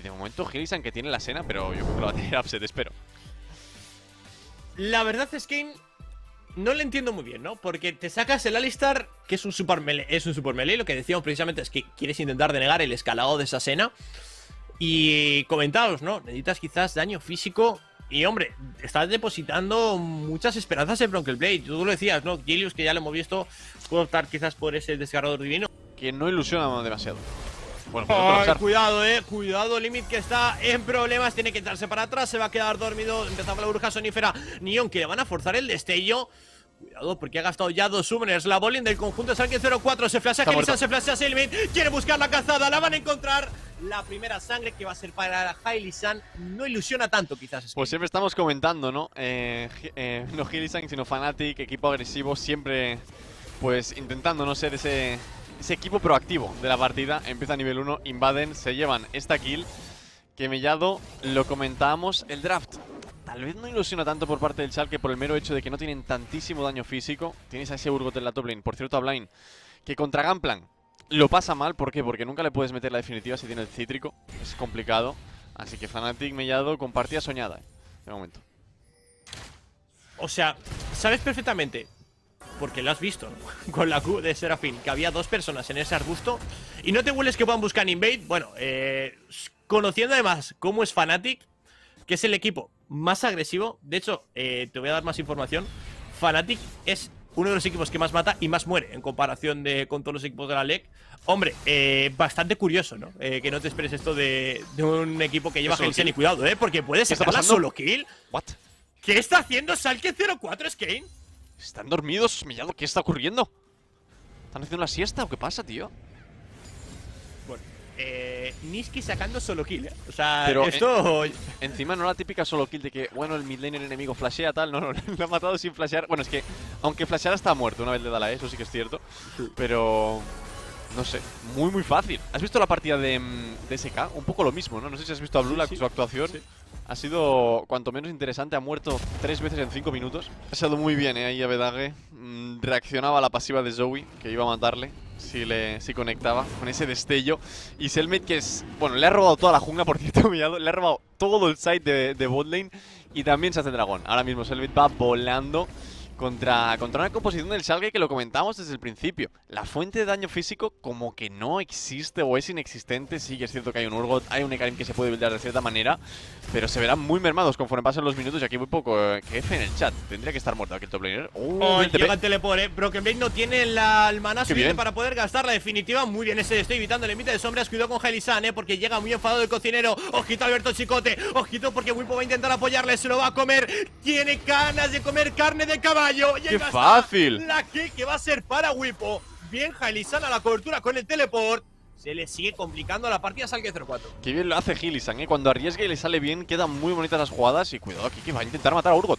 de momento Hilisan que tiene la Sena, pero yo creo que lo va a tener Upset, espero. La verdad es que no le entiendo muy bien, ¿no? Porque te sacas el Alistar, que es un super melee, lo que decíamos precisamente es que quieres intentar denegar el escalado de esa Sena. Y comentaos, ¿no? Necesitas quizás daño físico. Y hombre, estás depositando muchas esperanzas en Bronkelblade. Tú lo decías, ¿no? Gilius, que ya lo hemos visto, puede optar quizás por ese desgarrador divino. Que no ilusiona demasiado. Bueno, pues cuidado, cuidado, Limit que está en problemas. Tiene que echarse para atrás, se va a quedar dormido. Empezamos la bruja sonífera. Neon, que le van a forzar el destello. Cuidado, porque ha gastado ya 2 summoners. La bowling del conjunto es alguien 0-4. Se flashea Hilisan, se flashea Silmit. Quiere buscar la cazada, la van a encontrar. La primera sangre que va a ser para Hilisan. No ilusiona tanto, quizás. Pues siempre estamos comentando, ¿no? No Hilisan, sino Fnatic, equipo agresivo. Siempre, pues, intentando no ser ese equipo proactivo de la partida. Empieza a nivel 1, invaden, se llevan esta kill. Que Mellado, lo comentábamos, el draft. Tal vez no ilusiona tanto por parte del Schalke por el mero hecho de que no tienen tantísimo daño físico. Tienes a ese Urgot en la top lane, por cierto a Blind, que contra Gunplan lo pasa mal. ¿Por qué? Porque nunca le puedes meter la definitiva si tiene el cítrico. Es complicado. Así que Fnatic, Mellado, con partida soñada, de momento. O sea, sabes perfectamente, porque lo has visto, ¿no? Con la Q de Serafín, que había 2 personas en ese arbusto. Y no te hueles que puedan buscar invade. Bueno, conociendo además cómo es Fnatic, que es el equipo más agresivo. De hecho, te voy a dar más información. Fnatic es uno de los equipos que más mata y más muere en comparación con todos los equipos de la LEC. Hombre, bastante curioso, ¿no? Que no te esperes esto de un equipo que lleva Hilisan. Y cuidado, porque puede sacar la solo kill. ¿What? ¿Qué está haciendo Schalke 04, Skane? ¿Están dormidos, Mellado? ¿Qué está ocurriendo? ¿Están haciendo la siesta o qué pasa, tío? Bueno, Niski sacando solo kill, O sea, pero esto… encima no la típica solo kill de que, bueno, el mid laner enemigo flashea tal. No, lo ha matado sin flashear. Bueno, es que, aunque flasheara está muerto una vez le da la E, eso sí que es cierto. Pero… no sé, muy fácil. ¿Has visto la partida de SK? Un poco lo mismo, ¿no? No sé si has visto a Blue, su actuación. Sí. Ha sido cuanto menos interesante. Ha muerto 3 veces en 5 minutos. Ha pasado muy bien, ahí a Bedage. Reaccionaba a la pasiva de Zoe, que iba a matarle si conectaba con ese destello. Y Selmate, que es… bueno, le ha robado toda la jungla, por cierto, Mellado. Le ha robado todo el side de botlane. Y también se hace dragón. Ahora mismo Selmate va volando contra una composición del Schalke que lo comentamos desde el principio. La fuente de daño físico como que no existe o es inexistente. Sí que es cierto que hay un Urgot, hay un Ekarim que se puede buildar de cierta manera, pero se verán muy mermados conforme pasen los minutos. Y aquí muy poco que F en el chat. Tendría que estar muerto aquí el top laner. Llega el teleport, Bronkelblade no tiene el maná suficiente para poder gastar la definitiva. Muy bien ese, estoy evitando el límite de sombras. Cuidado con Hilisan, porque llega muy enfadado el cocinero. Ojito Alberto Chicote, ojito porque Wipo va a intentar apoyarle. Se lo va a comer, tiene ganas de comer carne de caballo. ¡Qué fácil! La que va a ser para Wipo. Bien Hilisan a la cobertura con el teleport. Se le sigue complicando la partida Schalke 04. Qué bien lo hace Hilisan, Cuando arriesga y le sale bien, quedan muy bonitas las jugadas. Y cuidado aquí que va a intentar matar a Urgot.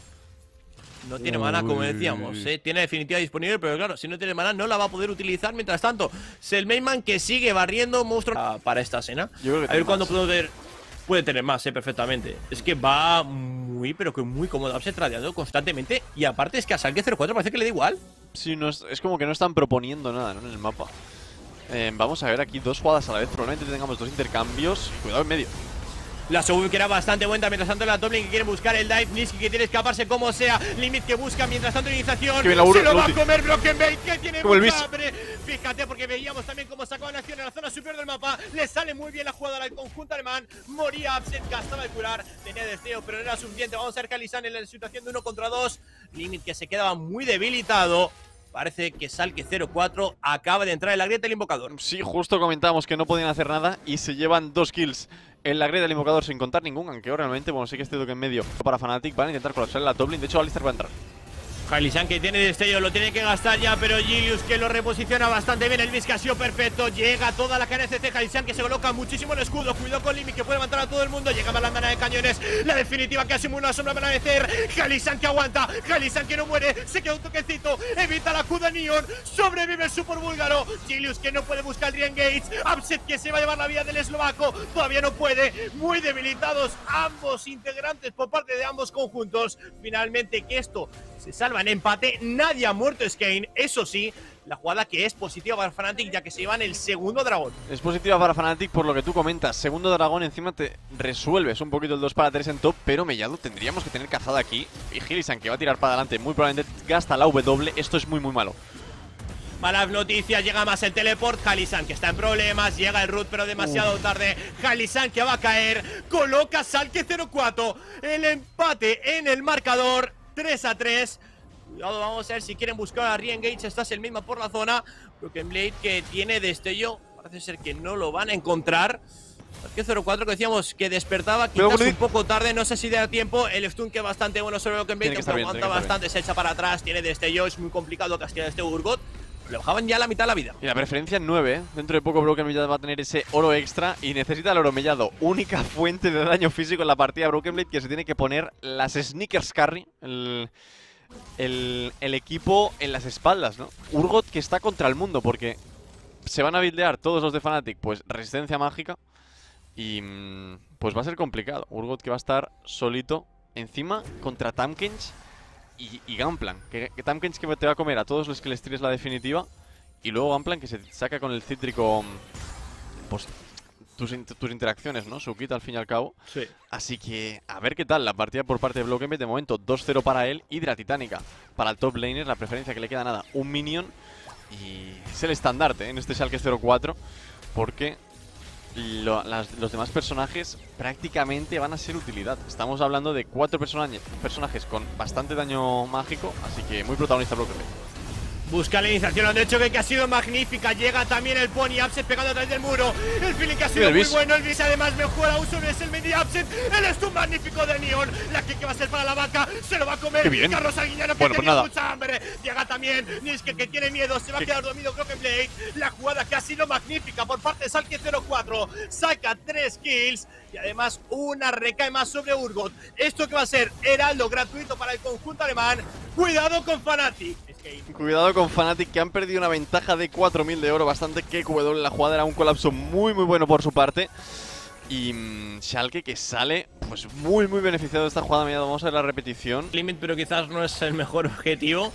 No tiene mana, como decíamos, tiene definitiva disponible, pero claro, si no tiene mana no la va a poder utilizar. Mientras tanto, Selmayman que sigue barriendo monstruos para esta escena. A ver cuándo puede tener más, perfectamente. Es que va muy, pero que muy cómodo, se tradeando constantemente. Y aparte es que a Schalke 04 parece que le da igual. Sí, no es como que no están proponiendo nada, ¿no? En el mapa. Vamos a ver aquí 2 jugadas a la vez. Probablemente tengamos 2 intercambios. Cuidado en medio. La Soul que era bastante buena. Mientras tanto la top lane que quiere buscar el dive. Niski que quiere escaparse como sea. Limit que busca. Mientras tanto iniciación. Se lo va a comer Bronkelblade, que tiene mucha hambre. Fíjate, porque veíamos también cómo sacaban acción en la zona superior del mapa. Le sale muy bien la jugada al conjunto alemán. Moría Upset, gastaba el curar. Tenía destello, pero no era suficiente. Vamos a ver Hilisan en la situación de 1 contra 2. Limit que se quedaba muy debilitado. Parece que Schalke 04 acaba de entrar en la grieta del invocador. Sí, justo comentábamos que no podían hacer nada y se llevan 2 kills en la grieta del invocador sin contar ningún. Aunque realmente, bueno, sí que este toque en medio para Fnatic. Van a intentar colapsar en la top lane. De hecho, Alistar va a entrar. Hilisan que tiene destello, lo tiene que gastar ya, pero Gilius que lo reposiciona bastante bien. El Miss que ha sido perfecto, llega toda la KNCC. Hilisan que se coloca muchísimo el escudo. Cuidado con Limit que puede matar a todo el mundo. Llega más la andana de cañones, la definitiva que ha sido una sombra para vencer. Hilisan que aguanta, Hilisan que no muere, se queda un toquecito, evita la Q de Neon, sobrevive el super búlgaro. Gilius que no puede buscar el Re-engage. Upset que se va a llevar la vida del eslovaco, todavía no puede. Muy debilitados ambos integrantes por parte de ambos conjuntos. Finalmente que esto se salva en empate. Nadie ha muerto, Skane. Eso sí, La jugada que es positiva para Fnatic, ya que se llevan el segundo dragón. Es positiva para Fnatic por lo que tú comentas. Segundo dragón, encima te resuelves un poquito el 2-3 en top, pero Mellado tendríamos que tener cazada aquí. Y Hilisan, que va a tirar para adelante, muy probablemente gasta la W. Esto es muy malo. Malas noticias, llega más el teleport. Halisan, que está en problemas, llega el root, pero demasiado tarde. Halisan, que va a caer, coloca Salke 0-4. El empate en el marcador, 3-3. Cuidado, vamos a ver si quieren buscar a Re-Engage. Estás el mismo por la zona. Broken Blade, que tiene destello, parece ser que no lo van a encontrar. Salke 0-4, que decíamos que despertaba quizás un poco tarde, no sé si da tiempo. El stun, que es bastante bueno sobre Broken Blade, que aguanta bastante, se echa para atrás, tiene destello, es muy complicado castigar este Urgot. Le bajaban ya la mitad de la vida. Y la preferencia en 9, ¿eh? Dentro de poco Broken Blade va a tener ese oro extra y necesita el oro Mellado. Única fuente de daño físico en la partida Broken Blade, que se tiene que poner las Sneakers Carry, el equipo en las espaldas, ¿no? Urgot, que está contra el mundo, porque se van a buildear todos los de Fnatic, pues resistencia mágica. Y pues va a ser complicado. Urgot, que va a estar solito encima contra Tankens y Gunplan, que Tankens, que te va a comer a todos los que les tires la definitiva. Y luego Gunplan, que se saca con el cítrico pues tus interacciones, ¿no? Su kit al fin y al cabo. Sí. Así que a ver qué tal la partida por parte de Broken Blade. De momento 2-0 para él. Hidra Titánica para el top laner. La preferencia, que le queda nada, un minion. Y es el estandarte en este Schalke 0-4, porque los demás personajes prácticamente van a ser utilidad. Estamos hablando de 4 personajes con bastante daño mágico, así que muy protagonista Broken Blade. Busca la iniciación, de hecho que ha sido magnífica. Llega también el Pony Absent pegando a través del muro. El feeling que ha sido muy bueno. El Bis además mejora uso es el mini Absent. El stun magnífico de Neon. La que va a ser para la vaca. Se lo va a comer Carlos Arguiñano, que tenía mucha hambre. Llega también Niske, que tiene miedo. Se va a quedar dormido Broken Blade. La jugada que ha sido magnífica por parte de Salke 04. Saca 3 kills. Y además una recae más sobre Urgot. Esto que va a ser heraldo gratuito para el conjunto alemán. Cuidado con Fnatic. Cuidado con Fnatic, que han perdido una ventaja de 4000 de oro. Bastante que QW. La jugada era un colapso muy bueno por su parte. Y Schalke, que sale pues muy beneficiado de esta jugada. Mira, vamos a ver la repetición. Limit, pero quizás no es el mejor objetivo.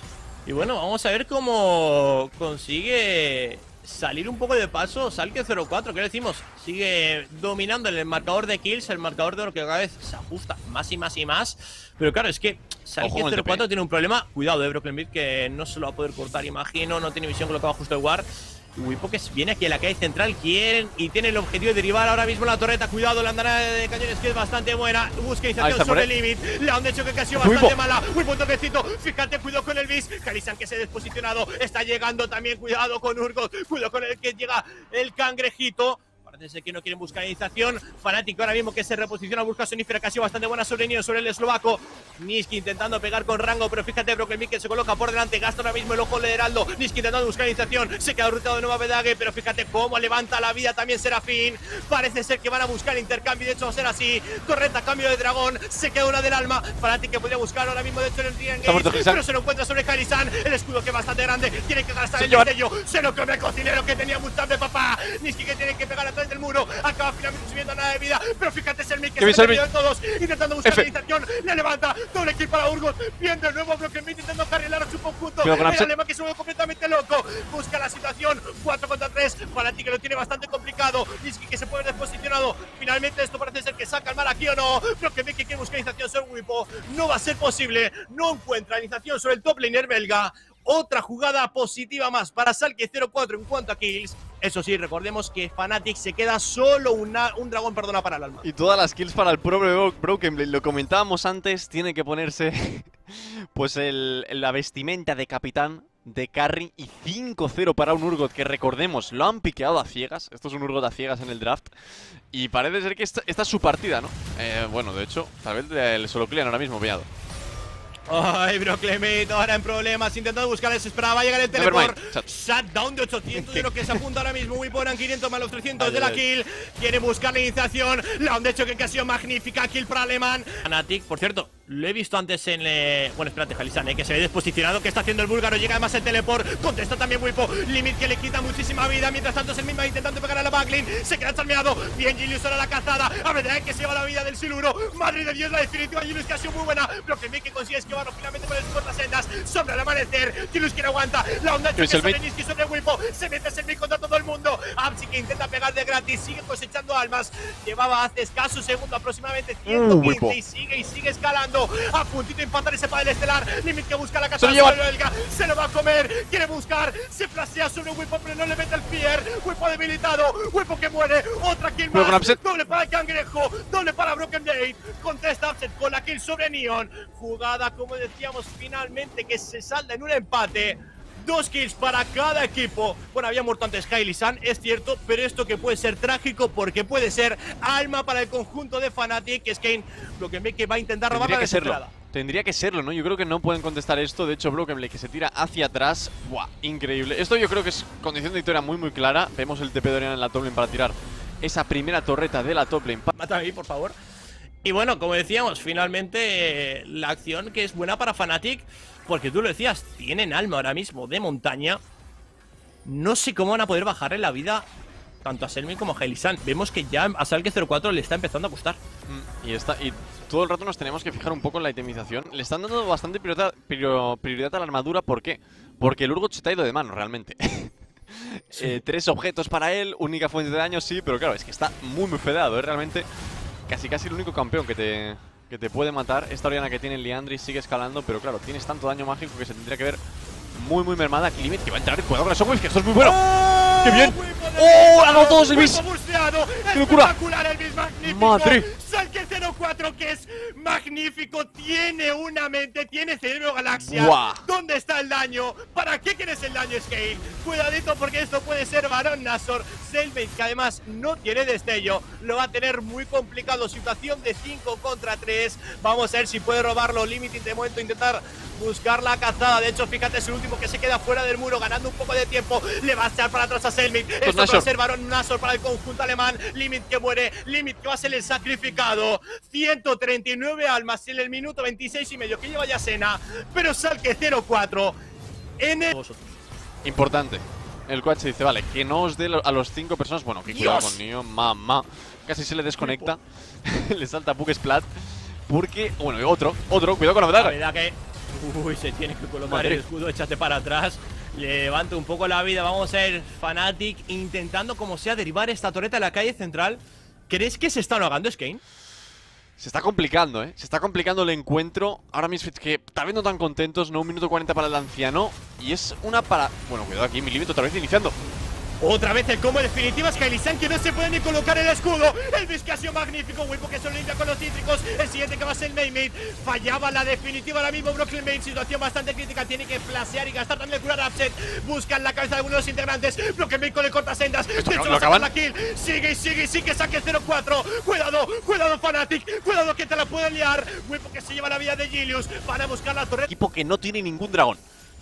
Y bueno, vamos a ver cómo consigue salir un poco de paso Salke 04, que decimos, sigue dominando en el marcador de kills, el marcador de oro, que cada vez se ajusta más y más. Pero claro, es que Salke 04 tiene un problema. Cuidado de Broken Blade, que no se lo va a poder cortar, imagino. No tiene visión, colocaba justo el ward. Y Wipo, que viene aquí a la calle central, quieren y tiene el objetivo de derribar ahora mismo la torreta. Cuidado, la andanada de cañones, que es bastante buena. Busca iniciación sobre el limit. Le han hecho que ha sido bastante mala. Wipo, un toquecito. Fíjate, cuidado con el bis. Halisan, que se ha desposicionado. Está llegando también. Cuidado con Urgot. Cuidado con el que llega el cangrejito. Parece que no quieren buscar iniciación. Fnatic ahora mismo, que se reposiciona, busca Sonífera, que ha sido bastante buena sobre Neo, sobre el eslovaco. Niski intentando pegar con rango, pero fíjate, Broken Blade, que se coloca por delante, gasta ahora mismo el ojo de Heraldo. Niski intentando buscar iniciación, se queda rutado de nuevo a Bedague, pero fíjate cómo levanta la vida también Serafín. Parece ser que van a buscar intercambio, de hecho va a ser así. Torreta, cambio de dragón, se queda una del alma. Fnatic, que podría buscar ahora mismo, de hecho, en el Re-Engage, pero se lo encuentra sobre Halisan. El escudo, que es bastante grande, tiene que gastar el destello. Se lo come el cocinero, que tenía mucha hambre, papá. Niski, que tiene que pegar atrás del muro. Acaba finalmente subiendo nada de vida, pero fíjate, es el Mick, que se ha perdido de todos, intentando buscar la iniciación. Le levanta, doble kill para Urgot. Bien de nuevo Broken Blade intentando carrilar a su conjunto. El alemán, que se vuelve completamente loco. Busca la situación, 4 contra 3. Fnatic, que lo tiene bastante complicado. Niski, que se puede haber desposicionado. Finalmente esto parece ser que saca el mal aquí, o no. Broken Blade, que quiere buscar iniciación sobre Wipo. No va a ser posible. No encuentra iniciación sobre el top laner belga. Otra jugada positiva más para Salke 04 en cuanto a kills. Eso sí, recordemos que Fnatic se queda solo un dragón, perdona, para el alma. Y todas las kills para el propio Broken Blade. Lo comentábamos antes, tiene que ponerse pues la vestimenta de capitán, de carry, y 5-0 para un Urgot, que recordemos, lo han piqueado a ciegas. Esto es un Urgot a ciegas en el draft. Y parece ser que esta es su partida, ¿no? Bueno, de hecho, tal vez le solo clean ahora mismo, veado. Ay, Broken Blade ahora en problemas, intentando buscar desesperada. Va a llegar el teleport. Shutdown de 800 de lo que se apunta ahora mismo. Muy buena, 500 más los 300 de la kill. Quiere buscar la iniciación. La han hecho que ha sido magnífica. Kill para Alemán. Fnatic, por cierto, Lo he visto antes en... Bueno, espérate, Jalisan, que se ve desposicionado. ¿Qué está haciendo el búlgaro? Llega además el teleport. Contesta también Wipo. Limit que le quita muchísima vida. Mientras tanto es el mismo intentando pegar a la backlane. Se queda charmeado. Bien, Julius ahora la cazada. A ver, que se lleva la vida del Siluro. Madre de Dios, la definitiva Julius que ha sido muy buena. Bloque que consigue esquivarlo finalmente con el cortasendas. Sobre el amanecer. Julius que no aguanta. La onda choque sobre Niski, sobre Wipo. Se mete Selmit contra todo el mundo. Apsi que intenta pegar de gratis. Sigue cosechando almas. Llevaba hace escaso segundo aproximadamente 115 y sigue escalando. A puntito de empatar ese padre estelar. Limit que busca la casa de Belga. Se lo va a comer. Quiere buscar. Se flashea sobre Wipo, pero no le mete el fear. Wipo debilitado. Wipo que muere. Otra kill más. Doble para el cangrejo. Doble para Broken Blade. Contesta Upset con la kill sobre Neon. Jugada, como decíamos, finalmente que se salda en un empate. 2 kills para cada equipo. Bueno, había muerto antes Kylie-san, es cierto, pero esto que puede ser trágico porque puede ser alma para el conjunto de Fnatic. Que es Kane, que va a intentar robar la desesperada. Tendría que serlo, ¿no? Yo creo que no pueden contestar esto. De hecho, Brokenblade que se tira hacia atrás. ¡Buah! Increíble. Esto yo creo que es condición de victoria muy clara. Vemos el TP de Oriana en la top lane para tirar esa primera torreta de la top lane. Mátame ahí, por favor. Y bueno, como decíamos, finalmente la acción que es buena para Fnatic. Porque tú lo decías, tienen alma ahora mismo de montaña. No sé cómo van a poder bajarle la vida tanto a Selmi como a Jalisan. Vemos que ya a Salke 04 le está empezando a costar. Y todo el rato nos tenemos que fijar un poco en la itemización. Le están dando bastante prioridad a la armadura. ¿Por qué? Porque el Urgot se te ha ido de mano, realmente. Sí. 3 objetos para él, única fuente de daño, sí, pero claro, es que está muy fedeado, ¿eh? Realmente casi el único campeón que te puede matar. Esta Oriana que tiene el Liandry sigue escalando, pero claro, tienes tanto daño mágico que se tendría que ver muy mermada. Limit que va a entrar y cuidado con la Shockwave, que esto es muy bueno. ¡Qué bien! ¡Oh! ¡Ha ganado todos el bis! ¡Qué locura! ¡Madre! Salke 04, que es magnífico, tiene una mente, tiene cerebro galaxia. ¡Buah! ¿Dónde está el daño? ¿Para qué quieres el daño, Scale? Cuidadito porque esto puede ser Baron Nashor. Selmate, que además no tiene destello, lo va a tener muy complicado. Situación de 5 contra 3. Vamos a ver si puede robarlo. Limiting de momento, intentar buscar la cazada. De hecho, fíjate, es el último que se queda fuera del muro, ganando un poco de tiempo. Le va a echar para atrás a Selmate. Esto va a ser Baron Nashor para el conjunto alemán. Limit que muere, Limit que va a ser el sacrificado. 139 almas en el minuto 26 y medio que lleva ya Sena, pero Salke 04 en el... Importante. El coach dice, vale, que no os dé a los 5 personas. Bueno, que cuidado con Neon, mamá. Casi se le desconecta. Le salta Puck Splat. Porque, bueno, otro, cuidado con la medalla. La verdad que... Uy, se tiene que colocar el escudo, échate para atrás. Levanta un poco la vida. Vamos a ver Fnatic intentando como sea derivar esta torreta a la calle central. ¿Crees que se está ahogando, Skane? Se está complicando, ¿eh? Se está complicando el encuentro. Ahora mismo es que tal vez no tan contentos, ¿no? 1 minuto 40 para el anciano. Y es una para... Bueno, cuidado aquí, Milímetro otra vez iniciando. Otra vez el combo definitivo es Kylie-san, que no se puede ni colocar el escudo. El bis que ha sido magnífico. Wipo que se lo limpia con los cítricos. El siguiente que va a ser el Maymate. Fallaba la definitiva ahora mismo Broken Blade. Situación bastante crítica. Tiene que flashear y gastar también el curar Upset. Buscan la cabeza de algunos de los integrantes. Broken Blade con el cortasendas. De hecho, va a sacar la kill. Sigue, saque 04. Cuidado Fnatic. Cuidado que te la puede liar. Wipo que se lleva la vida de Julius. Van a buscar la torre. Equipo que no tiene ningún dragón.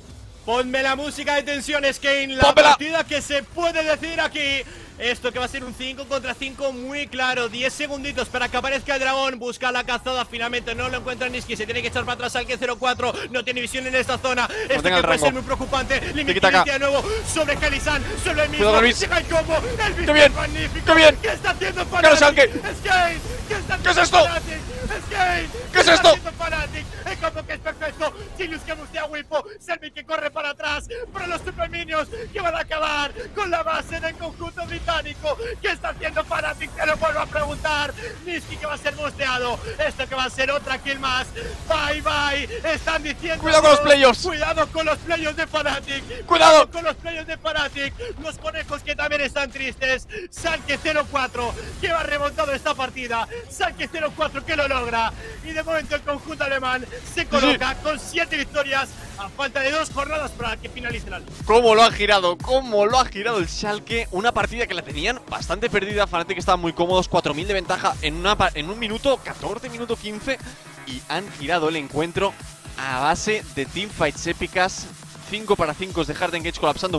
Ponme la música de tensión, Skane. La partida que se puede decir aquí. Esto que va a ser un 5 contra 5 muy claro. 10 segunditos para que aparezca el dragón. Busca la cazada, finalmente no lo encuentra Niski. Se tiene que echar para atrás al que 04. No tiene visión en esta zona. Esto que puede ser muy preocupante. Limit de nuevo sobre Kylie-san. Solo el mismo. Llega el combo. El bis magnífico. ¡Qué bien! ¿Qué está haciendo Fnatic? Skane. ¿Qué es esto? Skane. ¿Qué es esto? Fnatic. El combo que es perfecto. Julius que bustea a Wipo. Selmi que corre para atrás. Pero los super minions que van a acabar con la base del conjunto británico. ¿Qué está haciendo Fnatic? Te lo vuelvo a preguntar. Niski que va a ser busteado. Esto que va a ser otra kill más. Bye. Están diciendo. Cuidado con los playoffs. Cuidado con los playoffs de Fnatic. Cuidado con los playoffs de Fnatic. Los conejos que también están tristes. Salke 04 que va remontado esta partida. Salke 04 que lo logra. Y de momento el conjunto alemán se coloca con 7 victorias a falta de 2 jornadas para que finalice la liga. ¿Cómo lo ha girado el Schalke? Una partida que la tenían bastante perdida. Fnatic estaban muy cómodos, 4000 de ventaja en un minuto, 14 minuto 15. Y han girado el encuentro a base de teamfights épicas. 5 para 5 de Hard Engage colapsando